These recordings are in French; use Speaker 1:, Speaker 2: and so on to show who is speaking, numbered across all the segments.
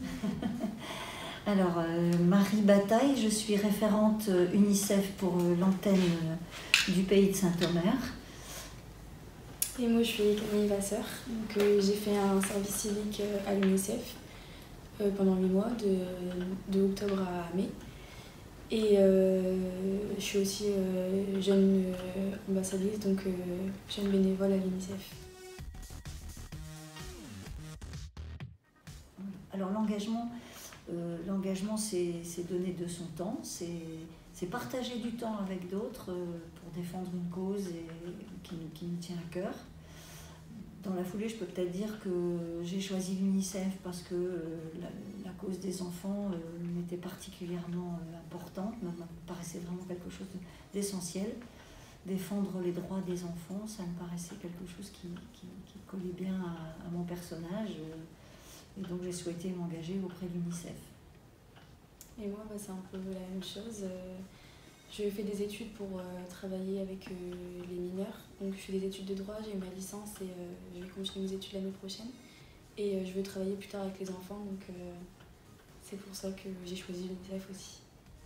Speaker 1: Alors, Marie Bataille, je suis référente UNICEF pour l'antenne du pays de Saint-Omer.
Speaker 2: Et moi, je suis Camille Vasseur. Donc, j'ai fait un service civique à l'UNICEF pendant 8 mois, de octobre à mai. Et je suis aussi jeune ambassadrice, donc jeune bénévole à l'UNICEF.
Speaker 1: Alors l'engagement, c'est donner de son temps, c'est partager du temps avec d'autres pour défendre une cause qui nous tient à cœur. Dans la foulée, je peux peut-être dire que j'ai choisi l'UNICEF parce que la cause des enfants m'était particulièrement importante, me paraissait vraiment quelque chose d'essentiel. Défendre les droits des enfants, ça me paraissait quelque chose qui collait bien à mon personnage. Et donc j'ai souhaité m'engager auprès de l'UNICEF.
Speaker 2: Et moi, c'est un peu la même chose. Je fais des études pour travailler avec les mineurs. Donc je fais des études de droit, j'ai eu ma licence et je vais continuer mes études l'année prochaine. Et je veux travailler plus tard avec les enfants, donc c'est pour ça que j'ai choisi l'UNICEF aussi.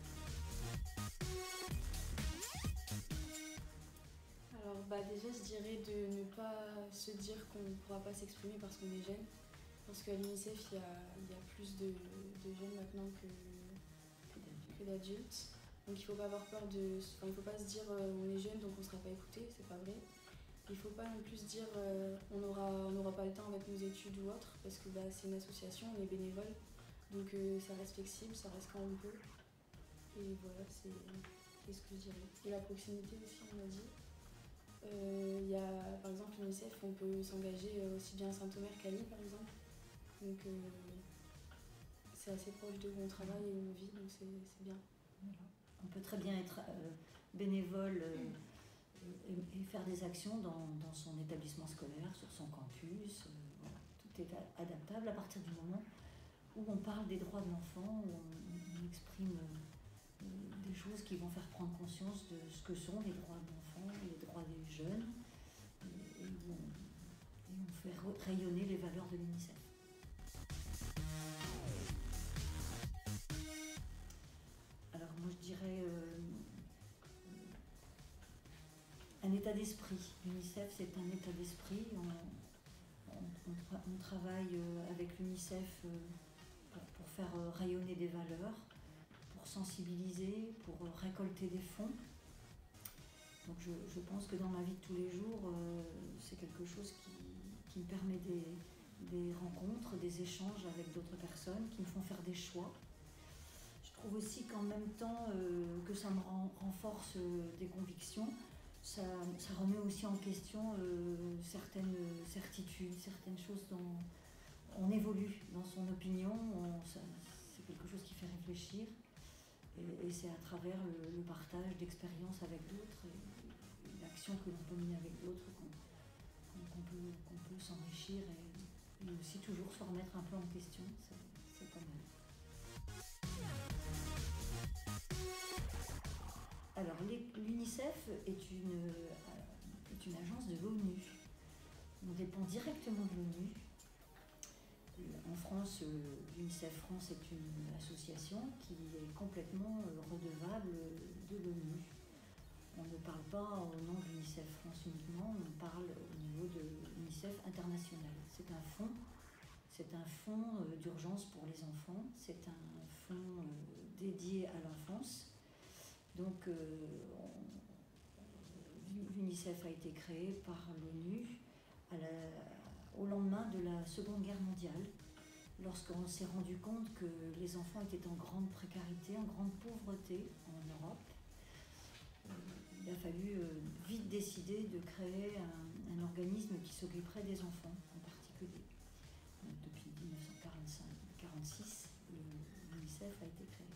Speaker 2: Alors déjà, je dirais de ne pas se dire qu'on ne pourra pas s'exprimer parce qu'on est jeune. Parce qu'à l'UNICEF, il y a plus de jeunes maintenant que d'adultes. Donc il ne faut pas avoir peur il ne faut pas se dire on est jeune donc on ne sera pas écouté, c'est pas vrai. Il ne faut pas non plus se dire on n'aura pas le temps avec nos études ou autre, parce que c'est une association, on est bénévole. Donc ça reste flexible, ça reste quand on peut. Et voilà, c'est ce que je dirais. Et la proximité aussi, on a dit. Il y a, par exemple, l'UNICEF, on peut s'engager aussi bien à Saint-Omer qu'à Lille, par exemple. Donc c'est assez proche de où on travaille et où on vit, donc c'est bien.
Speaker 1: Voilà. On peut très bien être bénévole et faire des actions dans son établissement scolaire, sur son campus. Voilà. Tout est adaptable à partir du moment où on parle des droits de l'enfant, où on exprime des choses qui vont faire prendre conscience de ce que sont les droits de l'enfant, les droits des jeunes, et où on fait rayonner les valeurs de l'UNICEF. Alors moi je dirais un état d'esprit. L'UNICEF c'est un état d'esprit. On travaille avec l'UNICEF pour faire rayonner des valeurs, pour sensibiliser, pour récolter des fonds. Donc je pense que dans ma vie de tous les jours, c'est quelque chose qui me permet des rencontres, des échanges avec d'autres personnes, qui me font faire des choix. Je trouve aussi qu'en même temps que ça me renforce des convictions, ça remet aussi en question certaines certitudes, certaines choses dont on évolue dans son opinion, c'est quelque chose qui fait réfléchir. Et c'est à travers le partage d'expériences avec d'autres et l'action que l'on peut mener avec d'autres qu'on peut s'enrichir et aussi toujours se remettre un peu en question, c'est pas mal. Alors l'UNICEF est une agence de l'ONU. On dépend directement de l'ONU. En France, l'UNICEF France est une association qui est complètement redevable de l'ONU. On ne parle pas au nom de l'UNICEF France uniquement, on parle au niveau de l'UNICEF international. C'est un fonds d'urgence pour les enfants, c'est un fonds dédié à l'enfance. Donc l'UNICEF a été créé par l'ONU au lendemain de la Seconde Guerre mondiale, lorsqu'on s'est rendu compte que les enfants étaient en grande précarité, en grande pauvreté en Europe. Il a fallu vite décider de créer un organisme qui s'occuperait des enfants en particulier. Donc, depuis 1946, l'UNICEF a été créé.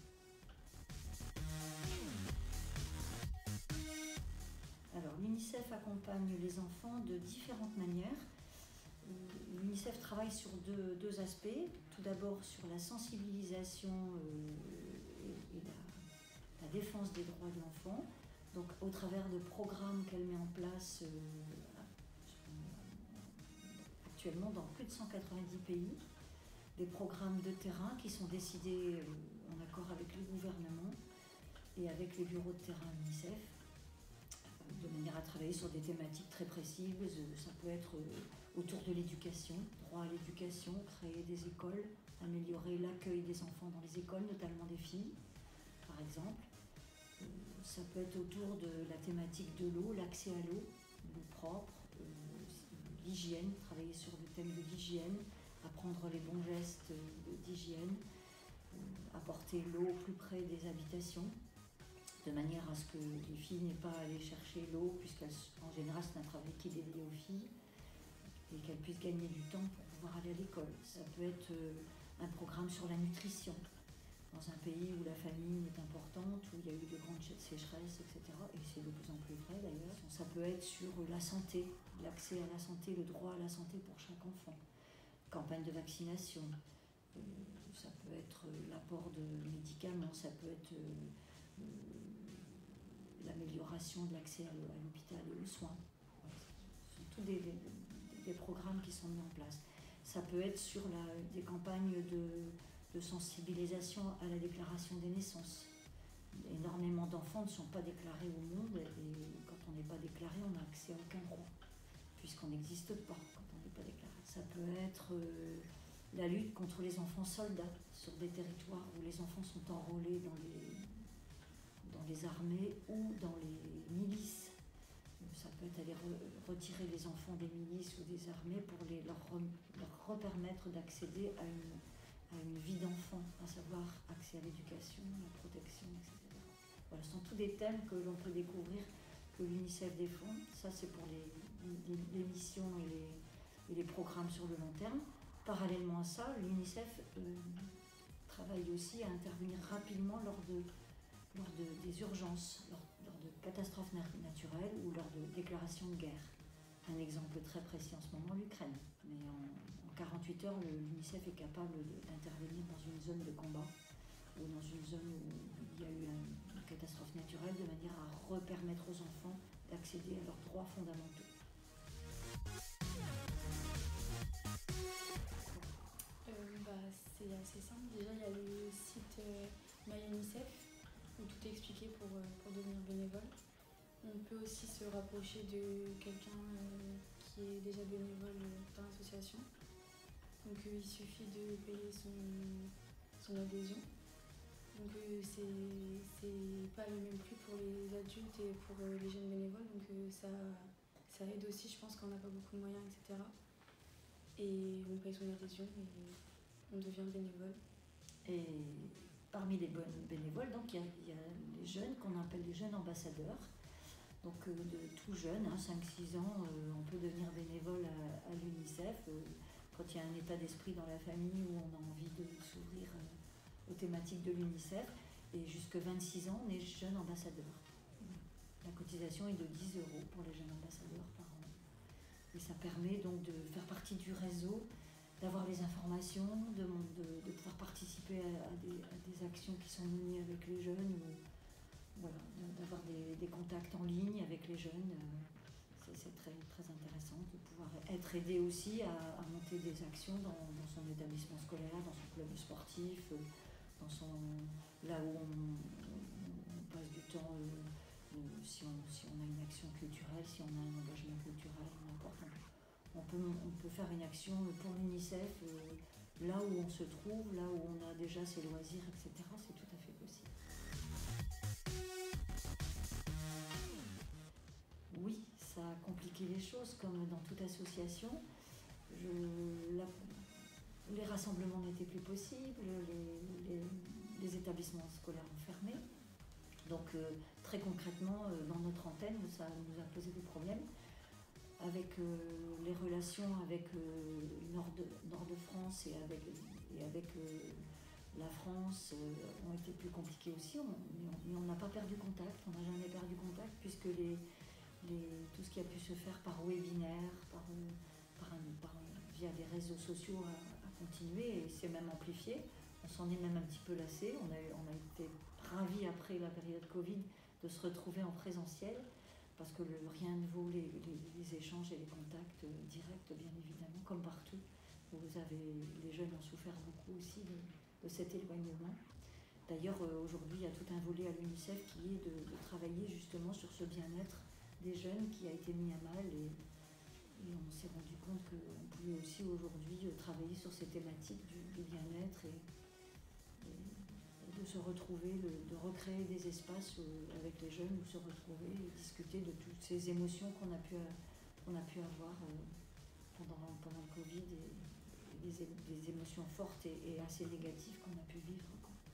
Speaker 1: Alors, l'UNICEF accompagne les enfants de différentes manières. L'UNICEF travaille sur deux aspects. Tout d'abord sur la sensibilisation et la défense des droits de l'enfant. Donc au travers de programmes qu'elle met en place actuellement dans plus de 190 pays, des programmes de terrain qui sont décidés en accord avec le gouvernement et avec les bureaux de terrain UNICEF, de manière à travailler sur des thématiques très précises. Ça peut être autour de l'éducation, droit à l'éducation, créer des écoles, améliorer l'accueil des enfants dans les écoles, notamment des filles, par exemple. Ça peut être autour de la thématique de l'eau, l'accès à l'eau propre, l'hygiène, travailler sur le thème de l'hygiène, apprendre les bons gestes d'hygiène, apporter l'eau au plus près des habitations, de manière à ce que les filles n'aient pas à aller chercher l'eau, puisqu'en général c'est un travail qui est dédié aux filles, et qu'elles puissent gagner du temps pour pouvoir aller à l'école. Ça peut être un programme sur la nutrition, dans un pays où la famine est importante, où il y a eu de grandes sécheresses, etc. Et c'est de plus en plus vrai d'ailleurs. Ça peut être sur la santé, l'accès à la santé, le droit à la santé pour chaque enfant. Campagne de vaccination, ça peut être l'apport de médicaments, ça peut être l'amélioration de l'accès à l'hôpital et aux soins. Ce sont tous des programmes qui sont mis en place. Ça peut être sur des campagnes de sensibilisation à la déclaration des naissances. Énormément d'enfants ne sont pas déclarés au monde et quand on n'est pas déclaré, on n'a accès à aucun droit, puisqu'on n'existe pas quand on n'est pas déclaré. Ça peut être la lutte contre les enfants soldats sur des territoires où les enfants sont enrôlés dans les armées ou dans les milices. Ça peut être aller retirer les enfants des milices ou des armées pour leur permettre d'accéder à une vie d'enfant, à savoir accès à l'éducation, à la protection, etc. Voilà, ce sont tous des thèmes que l'on peut découvrir, que l'UNICEF défend. Ça, c'est pour les missions et les programmes sur le long terme. Parallèlement à ça, l'UNICEF travaille aussi à intervenir rapidement lors des urgences, lors de catastrophes naturelles ou lors de déclarations de guerre. Un exemple très précis en ce moment, l'Ukraine. Mais en 48 heures, l'UNICEF est capable d'intervenir dans une zone de combat ou dans une zone où il y a eu une catastrophe naturelle, de manière à permettre aux enfants d'accéder à leurs droits fondamentaux.
Speaker 2: C'est assez simple. Déjà, il y a le site MyUnicef où tout est expliqué pour devenir bénévole. On peut aussi se rapprocher de quelqu'un qui est déjà bénévole dans l'association. Donc il suffit de payer son adhésion. Donc c'est pas le même prix pour les adultes et pour les jeunes bénévoles. Donc ça aide aussi, je pense, quand on n'a pas beaucoup de moyens, etc. Et on paye son adhésion et on devient bénévole.
Speaker 1: Et parmi les bénévoles, donc, il y a les jeunes qu'on appelle les jeunes ambassadeurs. Donc de tout jeune, 5-6 ans, on peut devenir bénévole à l'UNICEF quand il y a un état d'esprit dans la famille où on a envie de s'ouvrir aux thématiques de l'UNICEF. Et jusqu'à 26 ans, on est jeune ambassadeur. La cotisation est de 10 € pour les jeunes ambassadeurs par an. Et ça permet donc de faire partie du réseau, d'avoir les informations, de pouvoir participer à des actions qui sont menées avec les jeunes, ou voilà, d'avoir des contacts en ligne avec les jeunes. C'est très, très intéressant de pouvoir être aidé aussi à monter des actions dans son établissement scolaire, dans son club sportif, là où on passe du temps, si on a une action culturelle, si on a un engagement culturel, n'importe. On peut faire une action pour l'UNICEF, là où on se trouve, là où on a déjà ses loisirs, etc. C'est tout à fait possible. Oui, ça a compliqué les choses, comme dans toute association. Les rassemblements n'étaient plus possibles, les établissements scolaires ont fermé. Donc très concrètement, dans notre antenne, ça nous a posé des problèmes. Avec les relations avec Nord de France et avec la France ont été plus compliquées aussi, mais on n'a pas perdu contact, on n'a jamais perdu contact, puisque tout ce qui a pu se faire par webinaire, via les réseaux sociaux a continué et s'est même amplifié. On s'en est même un petit peu lassé. On a été ravis après la période Covid de se retrouver en présentiel, parce que rien ne vaut les échanges et les contacts directs, bien évidemment, comme partout. les jeunes ont souffert beaucoup aussi de cet éloignement. D'ailleurs, aujourd'hui, il y a tout un volet à l'UNICEF qui est de travailler justement sur ce bien-être des jeunes qui a été mis à mal et on s'est rendu compte qu'on pouvait aussi aujourd'hui travailler sur ces thématiques du bien-être et de se retrouver, de recréer des espaces avec les jeunes où se retrouver et discuter de toutes ces émotions qu'on a pu avoir pendant le Covid et des émotions fortes et assez négatives qu'on a pu vivre.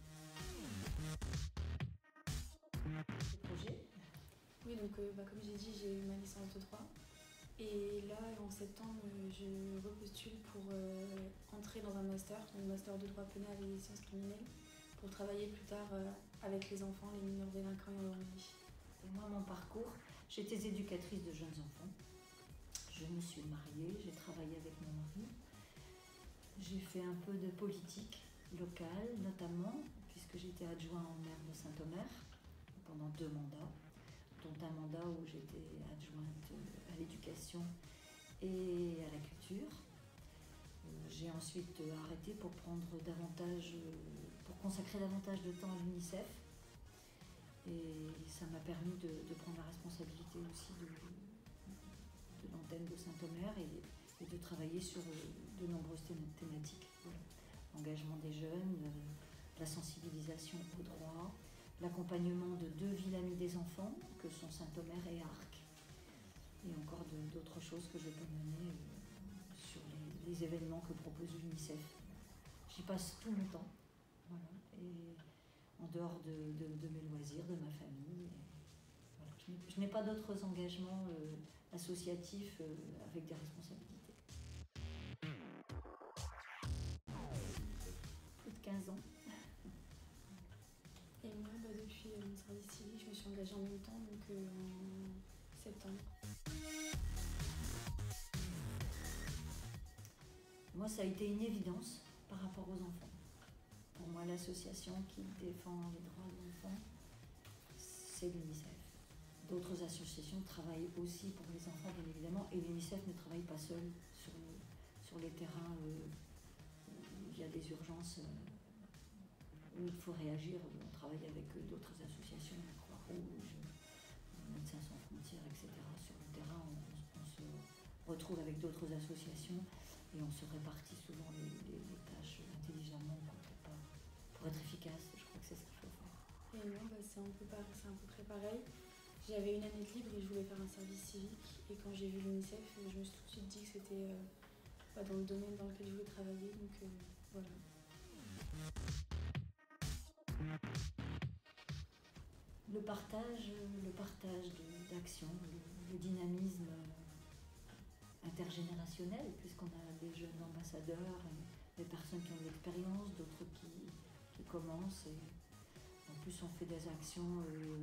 Speaker 1: Projet.
Speaker 2: Oui, donc comme j'ai dit, j'ai eu ma licence de droit. Et là, en septembre, je repostule pour entrer dans un master, donc master de droit pénal et sciences criminelles, pour travailler plus tard avec les enfants, les mineurs délinquants et en danger.
Speaker 1: Et moi, mon parcours, j'étais éducatrice de jeunes enfants. Je me suis mariée, j'ai travaillé avec mon mari. J'ai fait un peu de politique locale, notamment, puisque j'étais adjoint au maire de Saint-Omer pendant 2 mandats, dont un mandat où j'étais adjointe à l'éducation et à la culture. J'ai ensuite arrêté pour consacrer davantage de temps à l'UNICEF. Et ça m'a permis de prendre la responsabilité aussi de l'antenne de Saint-Omer et de travailler sur de nombreuses thématiques. Voilà. L'engagement des jeunes, la sensibilisation aux droits, l'accompagnement de 2 villes amies des enfants, que sont Saint-Omer et Arques, et encore d'autres choses que je peux mener sur les événements que propose l'UNICEF. J'y passe tout mon temps, voilà, et en dehors de mes loisirs, de ma famille. Voilà. Je n'ai pas d'autres engagements associatifs avec des responsabilités. Plus de 15 ans.
Speaker 2: Et moi, depuis mon service civique, je me suis engagée en même temps, donc en septembre.
Speaker 1: Moi, ça a été une évidence par rapport aux enfants. Pour moi, l'association qui défend les droits des enfants, c'est l'UNICEF. D'autres associations travaillent aussi pour les enfants, bien évidemment, et l'UNICEF ne travaille pas seul sur les terrains où il y a des urgences, où il faut réagir. On travaille avec d'autres associations, la Croix-Rouge, Médecins sans frontières, etc. Sur le terrain, on se retrouve avec d'autres associations et on se répartit souvent les tâches intelligemment pour être efficace. Je crois que c'est ce qu'il faut faire.
Speaker 2: Et moi, c'est à peu près pareil. J'avais une année de libre et je voulais faire un service civique. Et quand j'ai vu l'UNICEF, je me suis tout de suite dit que c'était dans le domaine dans lequel je voulais travailler. Donc voilà.
Speaker 1: Le partage d'action, le dynamisme intergénérationnel, puisqu'on a des jeunes ambassadeurs, des personnes qui ont de l'expérience, d'autres qui commencent. Et en plus, on fait des actions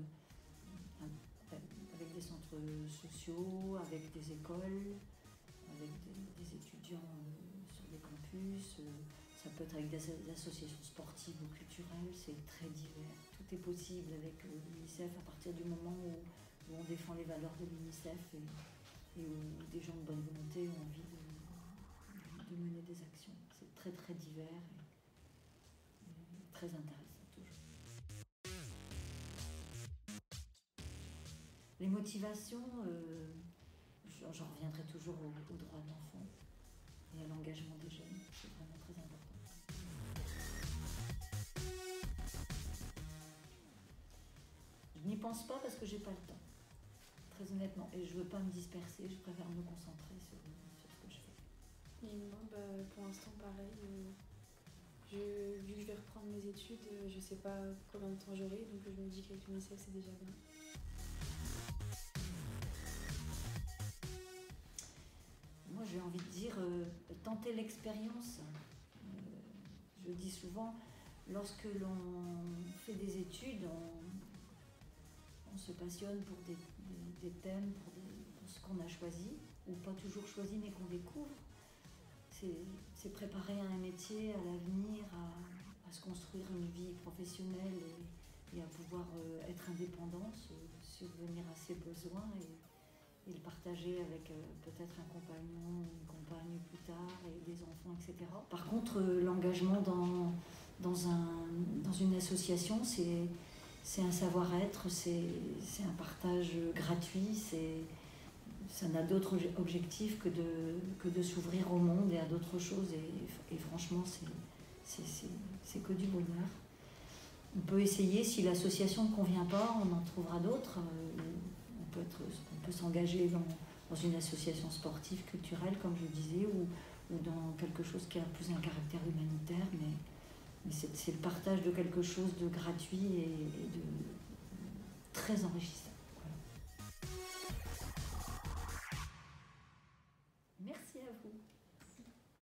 Speaker 1: avec des centres sociaux, avec des écoles, avec des étudiants sur des campus. Ça peut être avec des associations sportives ou culturelles, c'est très divers. Tout est possible avec l'UNICEF à partir du moment où on défend les valeurs de l'UNICEF et où des gens de bonne volonté ont envie de mener des actions. C'est très très divers et très intéressant toujours. Les motivations, j'en reviendrai toujours aux droits de l'enfant et à l'engagement des jeunes, c'est vraiment très important. Je n'y pense pas parce que j'ai pas le temps, très honnêtement, et je veux pas me disperser, je préfère me concentrer sur ce que je fais.
Speaker 2: Et moi, pour l'instant, pareil. Vu que je vais reprendre mes études, je sais pas combien de temps j'aurai, donc je me dis qu'avec l'UNICEF, c'est déjà bien.
Speaker 1: Moi, j'ai envie de dire, tenter l'expérience. Je dis souvent, lorsque l'on fait des études, on se passionne pour des thèmes, pour ce qu'on a choisi, ou pas toujours choisi, mais qu'on découvre. C'est préparer à un métier, à l'avenir, à se construire une vie professionnelle et à pouvoir être indépendant, subvenir à ses besoins et le partager avec peut-être un compagnon, une compagne plus tard, et des enfants, etc. Par contre, l'engagement dans une association, c'est un savoir-être, c'est un partage gratuit, ça n'a d'autre objectif que de s'ouvrir au monde et à d'autres choses, et franchement, c'est que du bonheur. On peut essayer, si l'association ne convient pas, on en trouvera d'autres. On peut s'engager dans une association sportive, culturelle, comme je disais, ou dans quelque chose qui a plus un caractère humanitaire, mais c'est le partage de quelque chose de gratuit et de très enrichissant.